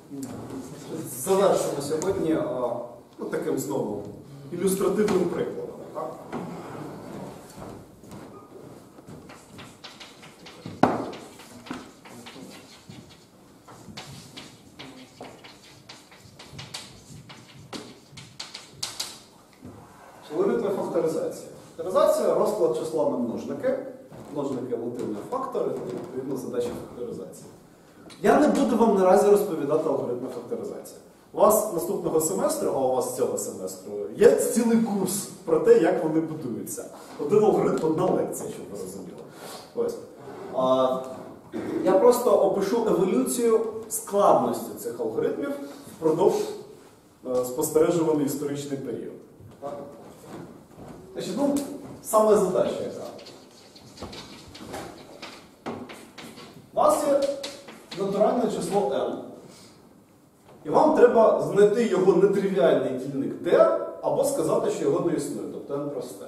Завершимо сьогодні таким знову ілюстративним прикладом. Так? Алгоритми факторизації. Факторизація – розклад числа на множники. Множники – латинні фактори, відповідно задачі факторизації. Я не буду вам наразі розповідати алгоритми факторизації. У вас наступного семестру, а у вас цього семестру, є цілий курс про те, як вони будуються. Один алгоритм, одна лекція, щоб ви розуміли. Ось. Я просто опишу еволюцію складності цих алгоритмів впродовж спостережуваний історичний період. Значить, саме задача яка. У вас є натуральне число n. І вам треба знайти його нетривіальний дільник d, або сказати, що його не існує, тобто n просте.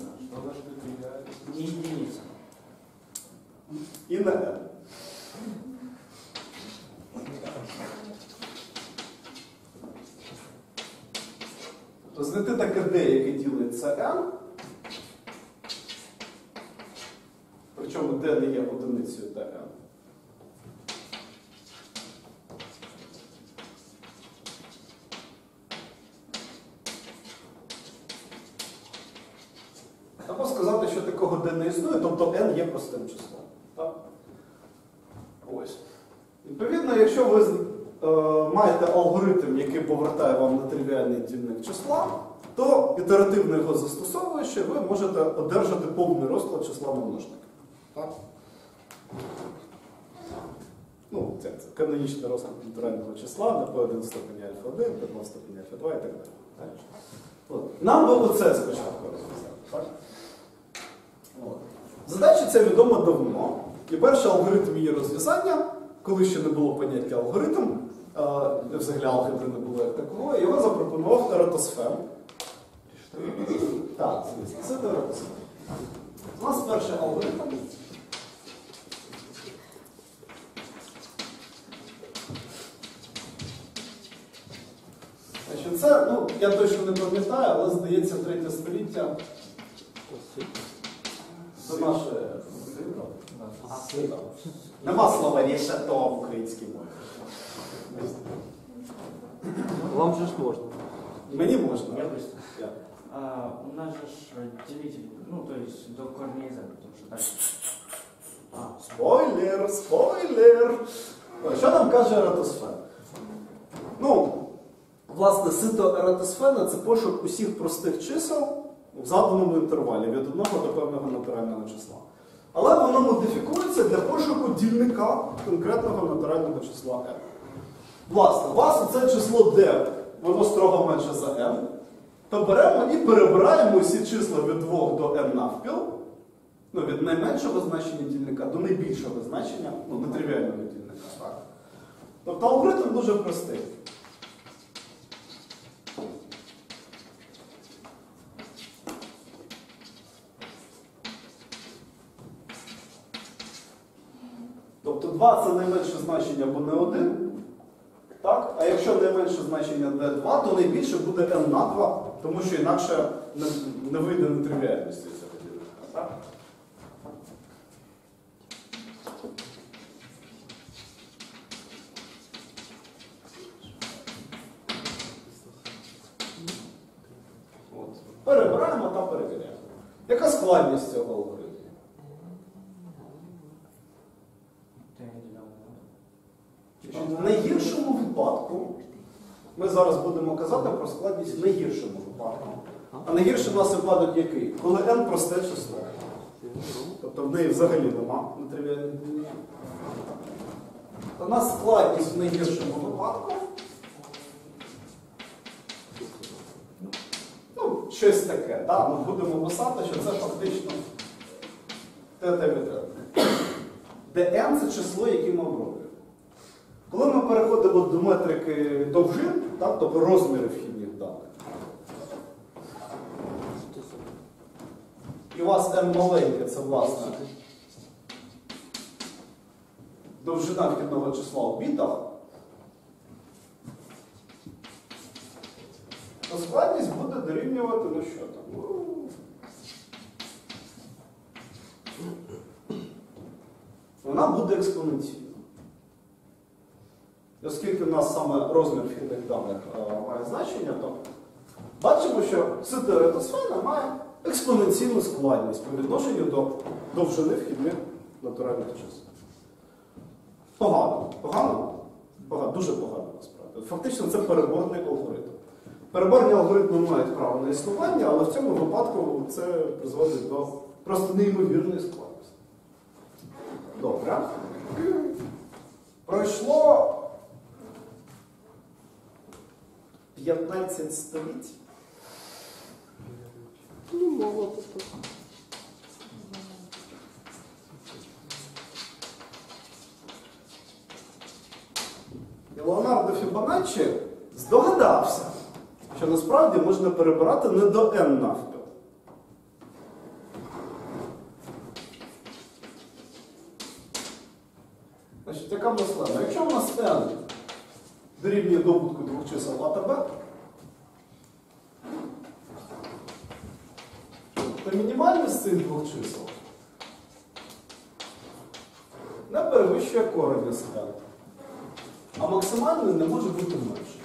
І единиця. І не n. Тобто знайти таке d, яке ділиться n, причому d не є одиницею dn. Або сказати, що такого d не існує, тобто n є простим числом. Так? Ось. Відповідно, якщо ви маєте алгоритм, який повертає вам нетривіальний дільник числа, то ітеративно його застосовуючи, ви можете одержати повний розклад числа на множники. Так? Це канонічний розклад натурального числа на P1 степені альфа 1, P2 степені альфа 2 і так далі. Нам би оце спочатку розв'язати. Так? Задача ця відома давно. І перший алгоритм її розв'язання, коли ще не було поняття алгоритм, взагалі алгебри не було як такого, його запропонував Ератосфен. Так, звісно, це Ератосфен. У нас перший алгоритм. Це, я точно не пам'ятаю, але здається, 3 століття. Це наше сито. Нема словарі «шато» в українській мові. Вам же ж можна. Мені можна. Я быстро. У нас же делитель, то есть до корней z, потому что так. Спойлер, спойлер! Що нам каже Ератосфен? Власне, сито Ератосфена – це пошук усіх простих чисел в заданому інтервалі від 1 до певного натурального числа. Але воно модифікується для пошуку дільника конкретного натурального числа n. Власне, у вас оце число d, воно строго менше за n, то беремо і перебираємо усі числа від 2 до n навпіл, від найменшого значення дільника до найбільшого значення, нетривіального дільника. Так? Тобто алгоритм дуже простий. Тобто 2 – це найменше значення, бо не 1. Так? А якщо найменше значення d2, то найбільше буде n на 2, тому що інакше не вийде нетривіальності цього ділянка. Так? Перебираємо та перевіряємо. Яка складність цього алгоритму? В найгіршому випадку, ми зараз будемо казати про складність в найгіршому випадку. А найгірший у нас випадок який? Коли n просте число. Тобто в неї взагалі нема нетривіальних дільників. У нас складність в найгіршому випадку. Щось таке. Да? Ми будемо писати, що це фактично т від n. Де n – це число, яке ми оброблюємо. Коли ми переходимо до метрики довжин, тобто розміри вхідних даних, і у вас n маленьке, це власне довжина вхідного числа в бітах, то складність буде дорівнювати, ну що там? Вона буде експоненційна. Оскільки в нас саме розмір вхідних даних має значення, то бачимо, що ситеретосфена має експоненційну складність по відношенню до довжини вхідних натуральних чисел. Погано. Погано? Погано. Дуже погано, насправді. Фактично, це переборний алгоритм. Переборні алгоритми мають право на існування, але в цьому випадку це призводить до просто неймовірної складності. Добре. Пройшло 15 століть. Ну, мало тут. І Леонардо Фібоначчі здогадався, що насправді можна перебирати не до n навпіл. Значить, яка в нас схема? Якщо в нас n дорівнює добутку двох чисел А та Б, то мінімальність цих двох чисел не перевищує корення з n. А максимальний не може бути менше.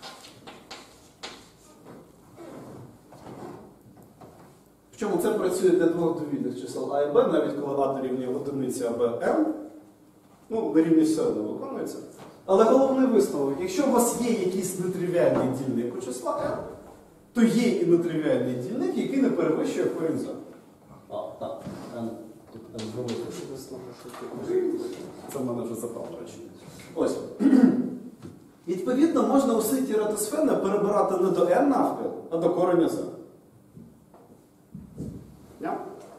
Причому це працює для двох довільних чисел А і Б, навіть коли А дорівнює одиниці, а Б n. Ну, вирівнює все одно виконується. Але головний висновок, якщо у вас є якийсь нетривіальний дільник у числа n, то є і нетривіальний дільник, який не перевищує корінь z. Так, n. Тут n великий. Це в мене вже запав, до речі. Ось. Відповідно, можна у ситі ретосфени перебирати не до n навпіл, а до кореня z. Yeah?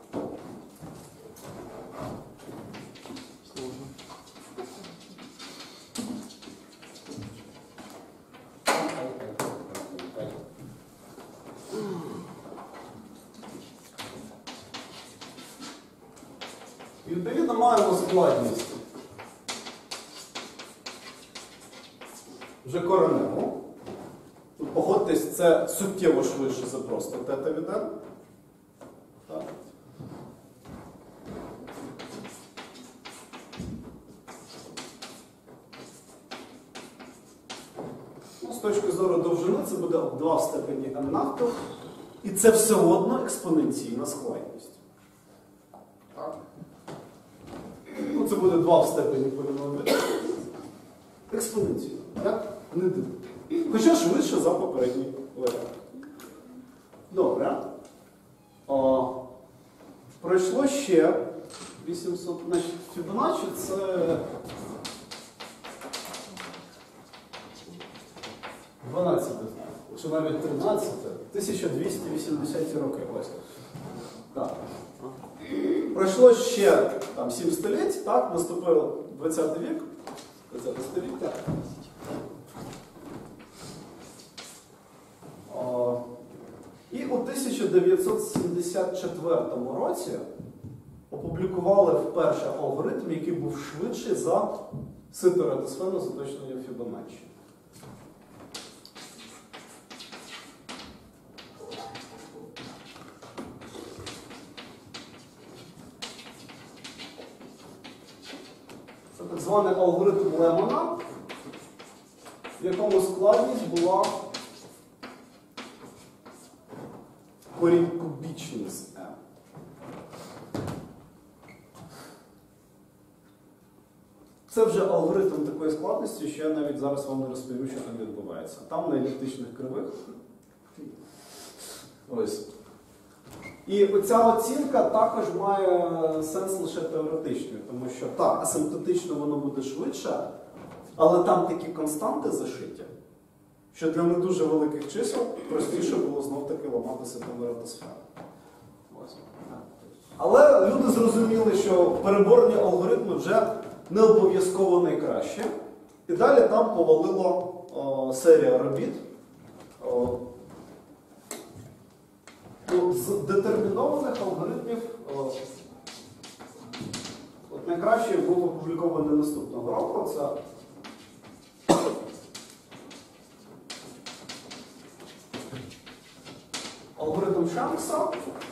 І відповідно маємо складність вже кореневу. Тут погодьтесь, це суттєво швидше за просто тета від n. Так. Ну, з точки зору довжини це буде 2 в степені n навпіл. І це все одно експоненційна складність. Так. Ну, це буде 2 в степені поліномію. Експоненційно. Як? Не дивно. Хоча швидше за попередній варіант. Добре. Пройшло ще 800. Значить, Фібоначчі це чи навіть 13, 1280 роки. Ось. Так. Пройшло ще там, 7 століть, так, наступив 20 вік, 20 століття. І у 1974 році опублікували вперше алгоритм, який був швидший за сито-ретосферне з уточненням Фібоначчі. Це так званий алгоритм Лемона, в якому складність була корінь кубічний з m. Це вже алгоритм такої складності, що я навіть зараз вам не розповім, що там відбувається. Там на еліптичних кривих. Ось. І оця оцінка також має сенс лише теоретичний, тому що так, асимптотично воно буде швидше, але там такі константи зашиті, що для не дуже великих чисел простіше було знов-таки ламати сито-ретосферу. Але люди зрозуміли, що переборні алгоритми вже не обов'язково найкраще. І далі там повалило серія робіт. З детермінованих алгоритмів от найкраще був опублікований наступного року. Це методом Шенкса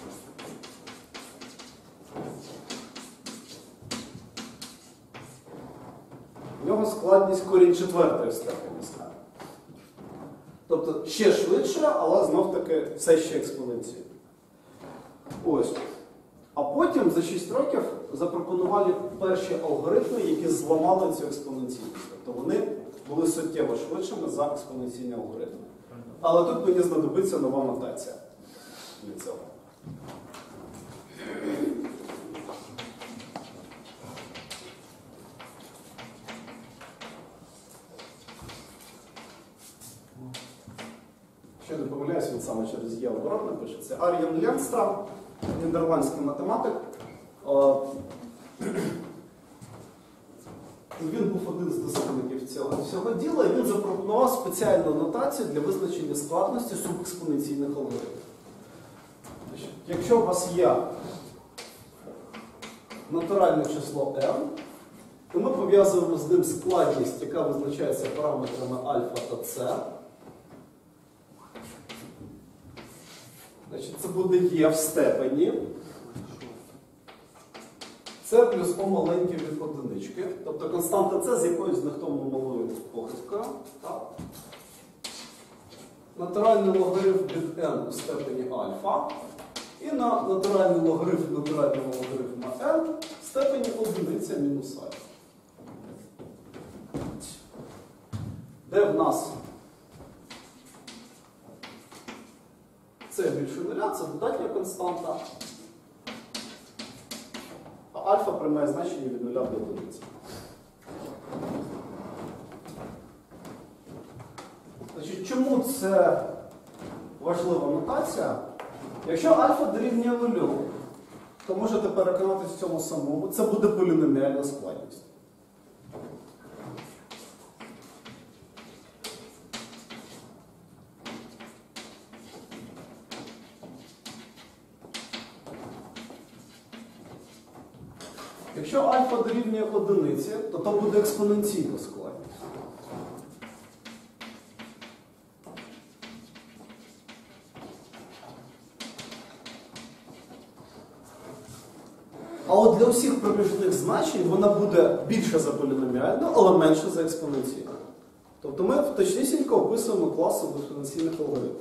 в нього складність корінь четвертої степені знає. Тобто ще швидше, але знов-таки все ще експоненційно. Ось. А потім за 6 років запропонували перші алгоритми, які зламали цю експоненційність. Тобто вони були суттєво швидшими за експоненційні алгоритми. Але тут мені знадобиться нова нотація для цього. Ще не помиляюсь, він саме через є оборотно пише. Це Ар'єн Ленстра, нідерландський математик. Він був один з дослідників цього діла, і він запропонував спеціальну нотацію для визначення складності субекспоненційних алгоритмів. Якщо у вас є натуральне число n, то ми пов'язуємо з ним складність, яка визначається параметрами альфа та c. Значить, це буде є в степені. Це плюс О маленьке від одинички. Тобто константа С з якоюсь знахтовною малою похибкою. Натуральний логарифм від n у степені альфа. І на натуральний логарифм натурального логарифма n в степені одиниця мінус альфа. Де в нас С більше нуля, це додатня константа. А альфа приймає значення від 0 до 1. Значить, чому це важлива нотація? Якщо альфа дорівнює 0, то можете переконатися в цьому самому. Це буде поліноміальна складність. Якщо альфа дорівнює одиниці, то то буде експоненційна складність. А от для усіх проміжних значень вона буде більше за поліноміальну, але менше за експоненційну. Тобто ми точнісінько описуємо клас субекспоненційних алгоритмів.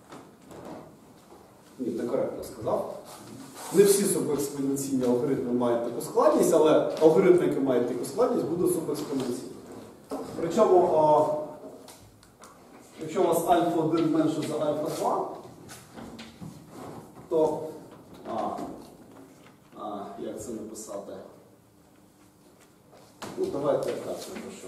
Ні, некоректно сказав. Не всі субекспоненційні алгоритми мають таку складність, але алгоритми, які мають таку складність, будуть субекспоненційні. Причому, якщо у вас альфа-1 менше за альфа-2, то... як це написати? Ну, давайте я так напишу.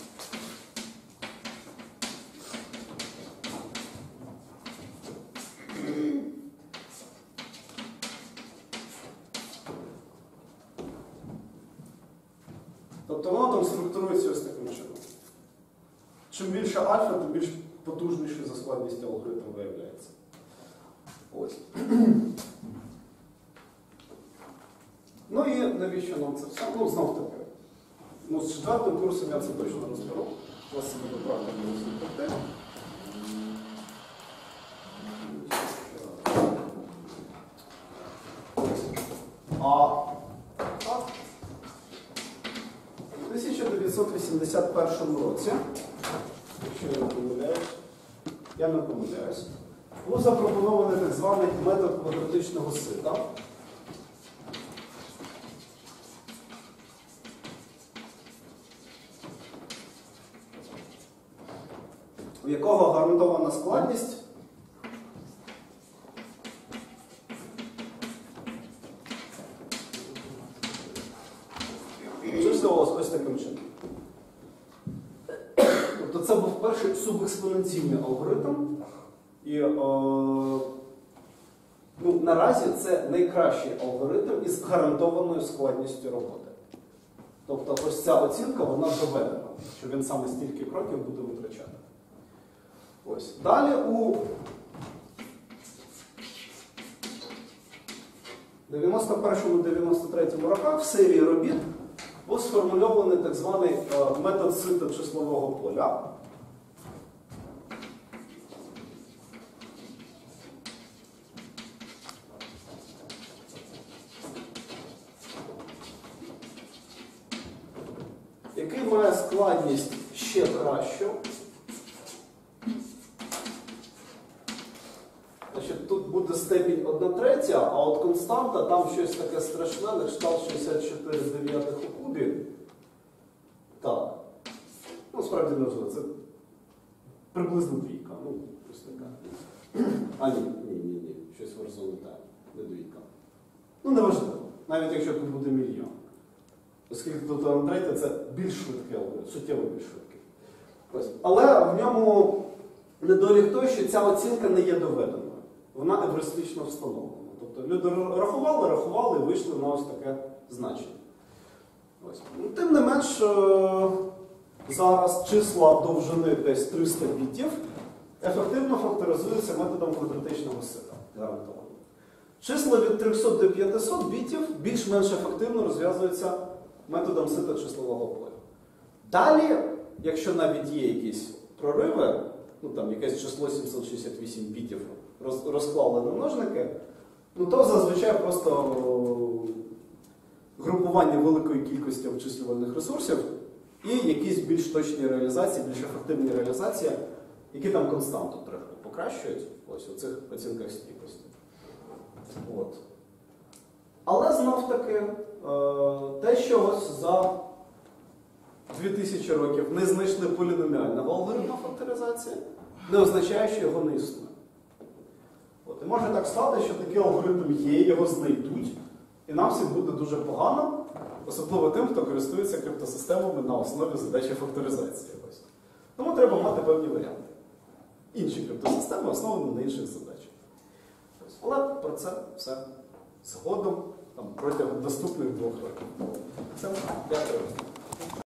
Тобто воно там структурується ось таким чином. Чим більше альфа, тим більш потужніший за складністю алгоритм виявляється. Ось. Ну і навіщо нам це все? Ну, знов таки. Ну, з 4-м курсом я це точно розберу. У вас себе правильно не розуміти. В 1981 році, якщо я не помиляюсь, був запропонований так званий метод квадратичного сита. У якого гарантована складність числилась ось таким чином. Тобто це був перший субекспоненційний алгоритм. І наразі це найкращий алгоритм із гарантованою складністю роботи. Тобто ось ця оцінка, вона доведена, що він саме стільки кроків буде витрачати. Ось. Далі у 91-93 роках в серії робіт був сформульований так званий метод сита числового поля. має складність ще кращу. Значить, тут буде степінь 1/3, а от константа там щось таке страшне, на кшталт 64/9 у кубі. Так. Ну, справді не важливо, це приблизно двійка. Ну, ось така. А, ні. Щось верзу не так. Не двійка. Ну, неважливо. Навіть якщо тут буде мільйон. Оскільки тут 1/3, це більш швидкий алгоритм, суттєво більш швидкий. Ось. Але в ньому недолік той, що ця оцінка не є доведеною. Вона евристично встановлена. Тобто люди рахували і вийшли на ось таке значення. Ось. Ну, тим не менш, зараз числа довжини десь 300 бітів ефективно факторизуються методом квадратичного сета. Гарантовано. Числа від 300 до 500 бітів більш-менш ефективно розв'язуються методом сета числового поля. Далі, якщо навіть є якісь прориви, ну там якесь число 768 бітів розклали на множники, ну то зазвичай просто групування великої кількості обчислювальних ресурсів і якісь більш точні реалізації, більш ефективні реалізації, які там константу трохи покращують ось у цих оцінках стійкості. От. Але знов-таки, те, що ось за 2000 років не знайшли поліноміального алгоритму факторизації, не означає, що його не існує. От. І може так стати, що такий алгоритм є, його знайдуть, і нам всім буде дуже погано, особливо тим, хто користується криптосистемами на основі задачі факторизації. Ось. Тому треба мати певні варіанти. Інші криптосистеми основані на інших задачах. Але про це все згодом, протягом наступних 2 років. Все, дякую.